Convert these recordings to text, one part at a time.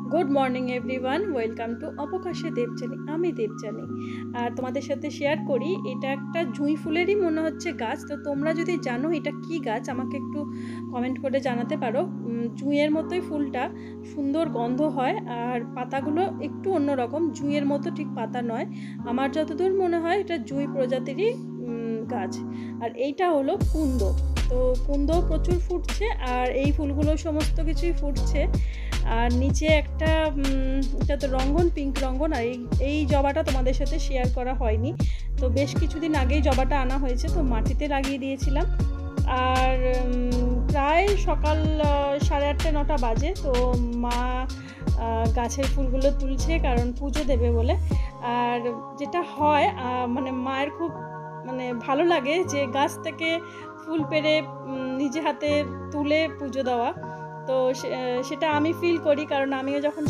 Good morning everyone, welcome to অবকাশে দেবযানী। আমি দেবযানী আর তোমাদের সাথে শেয়ার করি, এটা একটা জুঁই ফুলেরই মনে হচ্ছে গাছ। তো তোমরা যদি জানো এটা কি গাছ আমাকে একটু কমেন্ট করে জানাতে পারো। জুঁইয়ের মতোই ফুলটা, সুন্দর গন্ধ হয় আর পাতাগুলো একটু অন্যরকম, জুঁইয়ের মতো ঠিক পাতা নয়। আমার যতদূর মনে হয় এটা জুঁই প্রজাতিরই গাছ। আর এইটা হলো কুন্দ। তো কুন্দ প্রচুর ফুটছে আর এই ফুলগুলো সমস্ত কিছুই ফুটছে। আর নিচে একটা এটা তো রঙ্গন, পিঙ্ক রঙ্গন। আর এই জবাটা তোমাদের সাথে শেয়ার করা হয়নি, তো বেশ কিছুদিন আগেই জবাটা আনা হয়েছে, তো মাটিতে লাগিয়ে দিয়েছিলাম। আর প্রায় সকাল 8:30-9টা বাজে। তো মা গাছের ফুলগুলো তুলছে কারণ পুজো দেবে বলে। আর যেটা হয় মানে মায়ের খুব ভালো লাগে যে গাছ থেকে ফুল পেড়ে নিজে হাতে তুলে পুজো দেওয়া। তো সেটা আমি ফিল করি, কারণ আমিও যখন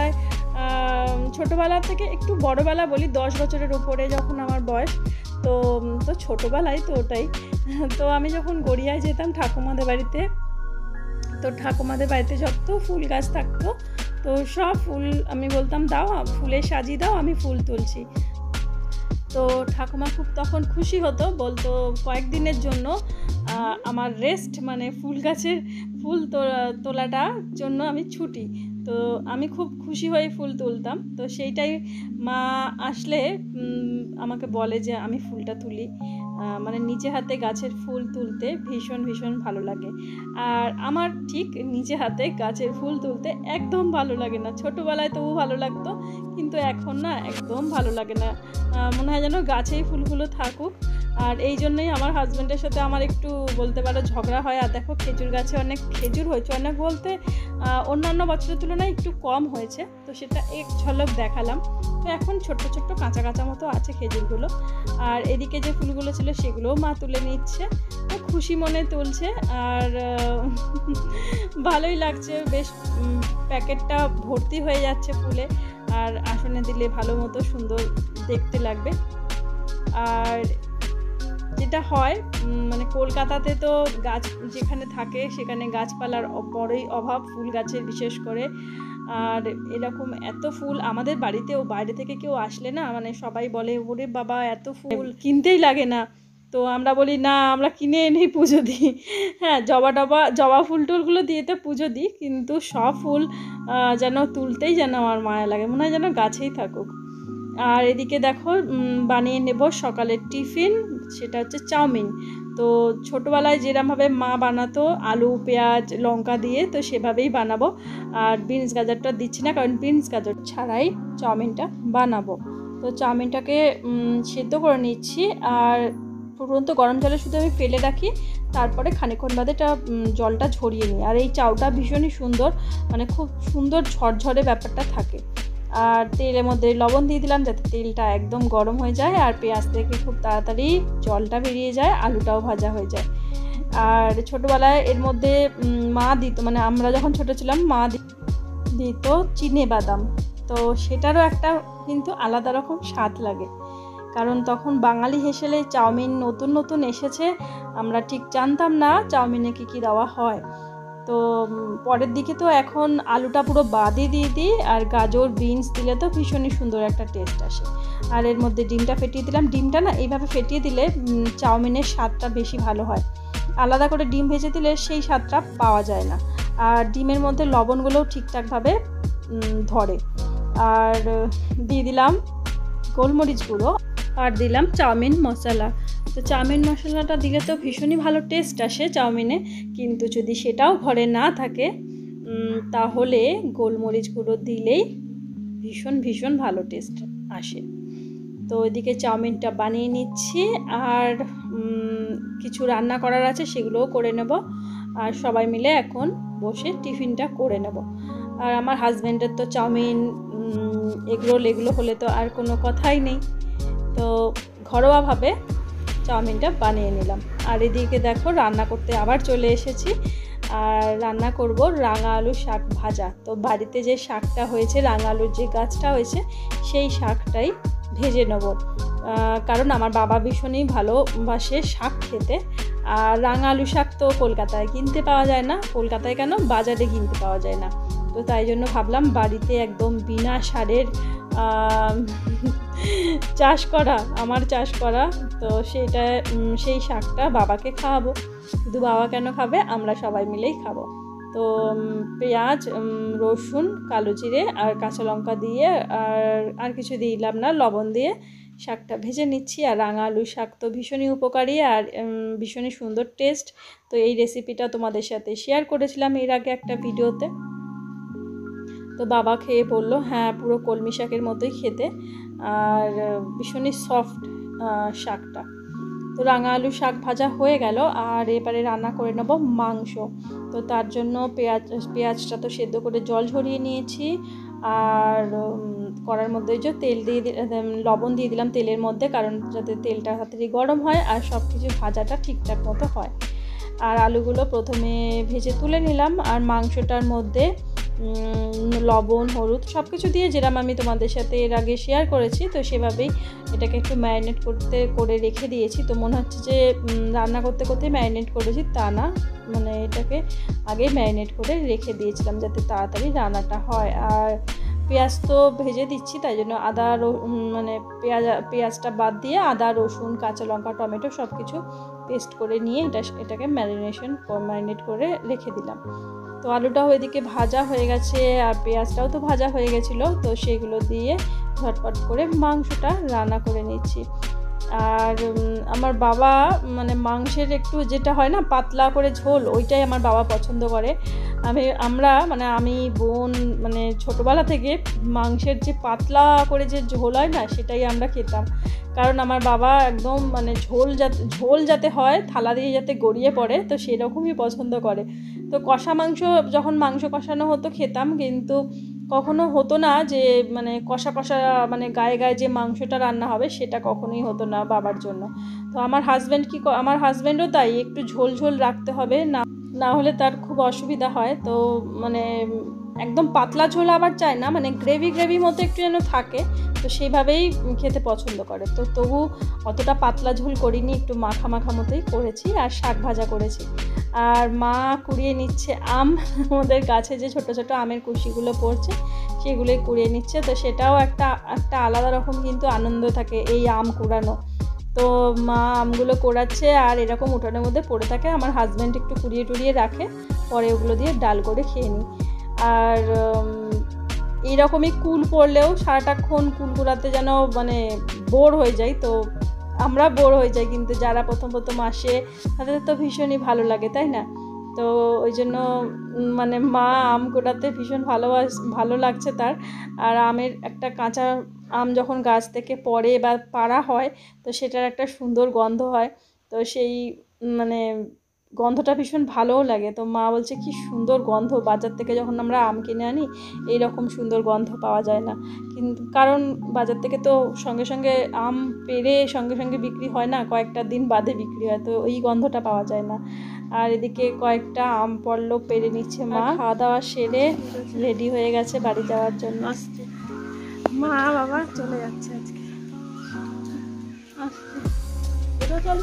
ছোটোবেলা থেকে একটু বড়বেলা বলি, 10 বছরের উপরে যখন আমার বয়স, তো ছোটোবেলায় তো ওটাই। তো আমি যখন গড়িয়ায় যেতাম ঠাকুমাদের বাড়িতে, তো ঠাকুমাদের বাড়িতে যত ফুল গাছ থাকতো, তো সব ফুল আমি বলতাম দাও, ফুলে সাজিয়ে দাও, আমি ফুল তুলছি। তো ঠাকুমা খুব তখন খুশি হতো, বলতো কয়েকদিনের জন্য আমার রেস্ট, মানে ফুল গাছের ফুল তোলাটার জন্য আমি ছুটি। তো আমি খুব খুশি হয়ে ফুল তুলতাম। তো সেইটাই মা আসলে আমাকে বলে যে আমি ফুলটা তুলি। মানে নিজে হাতে গাছের ফুল তুলতে ভীষণ ভীষণ ভালো লাগে। আর আমার ঠিক নিজে হাতে গাছের ফুল তুলতে একদম ভালো লাগে না। ছোটোবেলায় তবু ভালো লাগতো, কিন্তু এখন না একদম ভালো লাগে না। মনে হয় যেন গাছেই ফুলগুলো থাকুক। আর এই জন্যই আমার হাজব্যান্ডের সাথে আমার একটু বলতে পারো ঝগড়া হয়। আর দেখো খেজুর গাছে অনেক খেজুর হয়েছে, অনেক বলতে অন্যান্য বছরের তুলনায় একটু কম হয়েছে, তো সেটা এক ঝলক দেখালাম। তো এখন ছোট্ট ছোট্ট কাঁচা কাঁচা মতো আছে খেজুরগুলো। আর এদিকে যে ফুলগুলো ছিল সেগুলোও মা তুলে নিচ্ছে, তো খুশি মনে তুলছে। আর ভালোই লাগছে, বেশ প্যাকেটটা ভর্তি হয়ে যাচ্ছে ফুলে। আর আসনে দিলে ভালো মতো সুন্দর দেখতে লাগবে। আর যেটা হয় মানে কলকাতাতে তো গাছ যেখানে থাকে সেখানে গাছপালার বড়ই অভাব, ফুল গাছের বিশেষ করে। আর এরকম এত ফুল আমাদের বাড়িতেও বাইরে থেকে কেউ আসলে না, মানে সবাই বলে ওরে বাবা এত ফুল কিনতেই লাগে না। তো আমরা বলি না, আমরা কিনে এনেই পুজো দিই। হ্যাঁ, জবা ফুল টুলগুলো দিয়ে তো পুজো দিই, কিন্তু সব ফুল যেন তুলতেই যেন আমার মায়া লাগে, মনে হয় যেন গাছেই থাকুক। আর এদিকে দেখো বানিয়ে নেব সকালের টিফিন, সেটা হচ্ছে চাউমিন। তো ছোটোবেলায় যেরকমভাবে মা বানাতো আলু পেঁয়াজ লঙ্কা দিয়ে, তো সেভাবেই বানাবো। আর বিনস গাজরটা দিচ্ছি না, কারণ বিনস গাজর ছাড়াই চাউমিনটা বানাবো। তো চাউমিনটাকে সেদ্ধ করে নিচ্ছি। আর ফুটন্ত গরম জলে শুধু আমি ফেলে রাখি, তারপরে খানিকক্ষণ বাদে জলটা ঝরিয়ে নিই। আর এই চাউটা ভীষণই সুন্দর, মানে খুব সুন্দর ঝরঝরে ব্যাপারটা থাকে। আর তেলের মধ্যে লবণ দিয়ে দিলাম যাতে তেলটা একদম গরম হয়ে যায়, আর পেঁয়াজ থেকে খুব তাড়াতাড়ি জলটা বেরিয়ে যায়, আলুটাও ভাজা হয়ে যায়। আর ছোটোবেলায় এর মধ্যে মা দিত, মানে আমরা যখন ছোটো ছিলাম মা দিত চিনে বাদাম। তো সেটারও একটা কিন্তু আলাদা রকম স্বাদ লাগে, কারণ তখন বাঙালি হেসেলে চাউমিন নতুন নতুন এসেছে, আমরা ঠিক জানতাম না চাউমিনে কী কী দেওয়া হয়। তো পরের দিকে তো এখন আলুটা পুরো বাদই দিয়ে দিই, আর গাজর বিনস দিলে তো ভীষণই সুন্দর একটা টেস্ট আসে। আর এর মধ্যে ডিমটা ফেটিয়ে দিলাম। ডিমটা না এইভাবে ফেটিয়ে দিলে চাউমিনের স্বাদটা বেশি ভালো হয়, আলাদা করে ডিম ভেজে দিলে সেই স্বাদটা পাওয়া যায় না। আর ডিমের মধ্যে লবণগুলোও ঠিকঠাকভাবে ধরে। আর দিয়ে দিলাম গোলমরিচ গুঁড়ো, আর দিলাম চাউমিন মশলা। তো চাউমিন মশলাটা দিলে তো ভীষণই ভালো টেস্ট আসে চাউমিনে, কিন্তু যদি সেটাও ঘরে না থাকে তাহলে গোলমরিচ গুঁড়ো দিলেই ভীষণ ভীষণ ভালো টেস্ট আসে। তো এদিকে চাউমিনটা বানিয়ে নিচ্ছি, আর কিছু রান্না করার আছে সেগুলোও করে নেব। আর সবাই মিলে এখন বসে টিফিনটা করে নেব। আর আমার হাজব্যান্ডের তো চাউমিন এগরোল এগুলো হলে তো আর কোনো কথাই নেই। তো ঘরোয়াভাবে চাউমিনটা বানিয়ে নিলাম। আর এদিকে দেখো রান্না করতে আবার চলে এসেছি। আর রান্না করব রাঙা আলু শাক ভাজা। তো বাড়িতে যে শাকটা হয়েছে, রাঙা আলুর যে গাছটা হয়েছে, সেই শাকটাই ভেজে নেব। কারণ আমার বাবা ভীষণই ভালোবাসে শাক খেতে। আর রাঙা আলু শাক তো কলকাতায় কিনতে পাওয়া যায় না, কলকাতায় কেন বাজারে কিনতে পাওয়া যায় না। তো তাই জন্য ভাবলাম বাড়িতে একদম বিনা সারের চাষ করা, আমার চাষ করা, তো সেই শাকটা বাবাকে খাওয়াবো। শুধু বাবা কেন খাবে, আমরা সবাই মিলেই খাবো। তো পেঁয়াজ, রসুন, কালো জিরে আর কাঁচা লঙ্কা দিয়ে আর কিছু দিলাম না, লবণ দিয়ে শাকটা ভেজে নিচ্ছি। আর রাঙা আলু শাক তো ভীষণই উপকারী আর ভীষণই সুন্দর টেস্ট। তো এই রেসিপিটা তোমাদের সাথে শেয়ার করেছিলাম এর আগে একটা ভিডিওতে। তো বাবা খেয়ে বললো হ্যাঁ পুরো কলমি শাকের মতোই খেতে, আর ভীষণই সফট শাকটা। তো রাঙা আলু শাক ভাজা হয়ে গেল, আর এবারে রান্না করে নেব মাংস। তো তার জন্য পেঁয়াজটা তো সেদ্ধ করে জল ঝরিয়ে নিয়েছি, আর কড়ার মধ্যে যে তেল দিয়ে লবণ দিয়ে দিলাম তেলের মধ্যে, কারণ যাতে তেলটা তাড়াতাড়ি গরম হয় আর সব কিছু ভাজাটা ঠিকঠাক মতো হয়। আর আলুগুলো প্রথমে ভেজে তুলে নিলাম, আর মাংসটার মধ্যে লবণ, হলুদ সব কিছু দিয়ে, যেরকম আমি তোমাদের সাথে এর আগে শেয়ার করেছি, তো সেভাবেই এটাকে একটু ম্যারিনেট করে রেখে দিয়েছি। তো মনে হচ্ছে যে রান্না করতে করতে ম্যারিনেট করেছি, তা না, মানে এটাকে আগে ম্যারিনেট করে রেখে দিয়েছিলাম যাতে তাড়াতাড়ি রান্নাটা হয়। আর পেঁয়াজ তো ভেজে দিচ্ছি, তাই জন্য মানে পেঁয়াজটা বাদ দিয়ে আদা, রসুন, কাঁচা লঙ্কা, টমেটো সব কিছু পেস্ট করে নিয়ে এটাকে ম্যারিনেট করে রেখে দিলাম। তো আলুটাও এদিকে ভাজা হয়ে গেছে আর পেঁয়াজটাও তো ভাজা হয়ে গেছিলো, তো সেগুলো দিয়ে ঝটপট করে মাংসটা রান্না করে নিচ্ছি। আর আমার বাবা মানে মাংসের একটু যেটা হয় না পাতলা করে ঝোল, ওইটাই আমার বাবা পছন্দ করে। আমি বোন মানে ছোটোবেলা থেকে মাংসের যে পাতলা করে যে ঝোল হয় না, সেটাই আমরা খেতাম। কারণ আমার বাবা একদম মানে ঝোল যাতে হয়, থালা দিয়ে যাতে গড়িয়ে পড়ে, তো সেরকমই পছন্দ করে। তো কষা মাংস যখন মাংস কষানো হতো খেতাম, কিন্তু কখনো হতো না যে মানে কষা মানে গায়ে গায়ে যে মাংসটা রান্না হবে সেটা কখনোই হতো না বাবার জন্য। তো আমার হাজব্যান্ডও তাই, একটু ঝোল ঝোল রাখতে হবে, না হলে তার খুব অসুবিধা হয়। তো মানে একদম পাতলা ঝোল আবার চায় না, মানে গ্রেভি মতো একটু যেন থাকে, তো সেইভাবেই খেতে পছন্দ করে। তো তবু অতটা পাতলা ঝোল করিনি, একটু মাখা মতোই করেছি, আর শাক ভাজা করেছি। আর মা কুড়িয়ে নিচ্ছে আম, আমাদের গাছে যে ছোট ছোট আমের কুশিগুলো পড়ছে সেগুলোই কুড়িয়ে নিচ্ছে। তো সেটাও একটা আলাদা রকম কিন্তু আনন্দ থাকে এই আম কুড়ানো। তো মা আমগুলো কোড়াচ্ছে আর এরকম উঠানের মধ্যে পড়ে থাকে, আমার হাজব্যান্ড একটু কুড়িয়ে রাখে, পরে ওগুলো দিয়ে ডাল করে খেয়ে নিই। আর এইরকমই কুল পড়লেও সারাটাক্ষণ কুল কুড়াতে যেন মানে বোর হয়ে যায়। তো আমরা বোর হয়ে যাই, কিন্তু যারা প্রথম আসে তাদের তো ভীষণই ভালো লাগে, তাই না? তো ওই জন্য মানে মা আম কোড়াতে ভীষণ ভালো লাগছে তার। আর আমের একটা কাঁচা আম যখন গাছ থেকে পড়ে বা পাড়া হয়, তো সেটার একটা সুন্দর গন্ধ হয়। তো সেই মানে গন্ধটা ভীষণ ভালোও লাগে। তো মা বলছে কি সুন্দর গন্ধ, বাজার থেকে যখন আমরা আম কিনে আনি এইরকম সুন্দর গন্ধ পাওয়া যায় না। কিন্তু কারণ বাজার থেকে তো সঙ্গে সঙ্গে আম পেড়ে সঙ্গে বিক্রি হয় না, কয়েকটা দিন বাদে বিক্রি হয়, তো এই গন্ধটা পাওয়া যায় না। আর এদিকে কয়েকটা আম পড়লো, পেড়ে নিচ্ছে মা। খাওয়া দাওয়া সেরে রেডি হয়ে গেছে বাড়ি যাওয়ার জন্য। মা বাবা চলে যাচ্ছে আজকে। চলো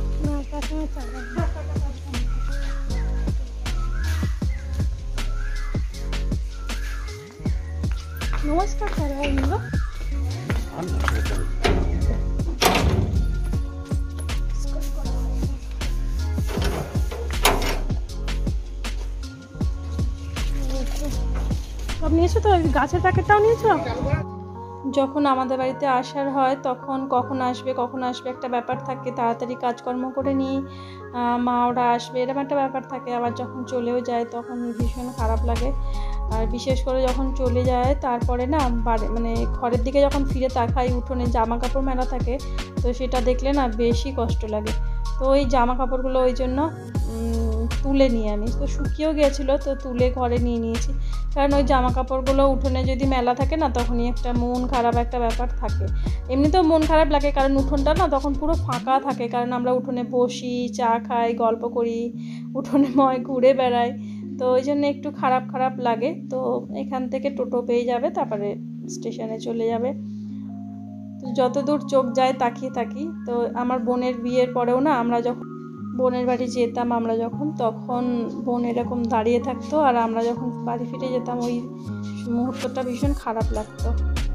নমস্কার করো। সব নিয়েছো তো, গাছের প্যাকেটটাও নিয়েছো? যখন আমাদের বাড়িতে আসার হয় তখন কখন আসবে একটা ব্যাপার থাকে, তাড়াতাড়ি কাজকর্ম করে নিই, মা ওরা আসবে এরকম একটা ব্যাপার থাকে। আবার যখন চলেও যায় তখন ভীষণ খারাপ লাগে। আর বিশেষ করে যখন চলে যায় তারপরে না মানে ঘরের দিকে যখন ফিরে তাকাই, উঠোনে জামা কাপড় মেলা থাকে, তো সেটা দেখলে না বেশি কষ্ট লাগে। তো ওই জামা কাপড়গুলো ওই জন্য তুলে নিয়ে আমি, তো শুকিয়েও গিয়েছিলো, তো তুলে ঘরে নিয়ে নিয়েছি। কারণ ওই জামা কাপড়গুলো উঠোনে যদি মেলা থাকে না, তখনই একটা মন খারাপ একটা ব্যাপার থাকে। এমনিতেও মন খারাপ লাগে, কারণ উঠোনটা না তখন পুরো ফাঁকা থাকে, কারণ আমরা উঠোনে বসি, চা খাই, গল্প করি, উঠোনে ঘুরে বেড়াই, তো ওই জন্য একটু খারাপ লাগে। তো এখান থেকে টোটো পেয়ে যাবে, তারপরে স্টেশনে চলে যাবে। তো যতদূর চোখ যায় তাকিয়ে থাকি। তো আমার বোনের বিয়ের পরেও না আমরা যখন বোনের বাড়ি যেতাম আমরা যখন, তখন বোন এরকম দাঁড়িয়ে থাকতো আর আমরা যখন বাড়ি ফিরে যেতাম ওই মুহূর্তটা ভীষণ খারাপ লাগতো।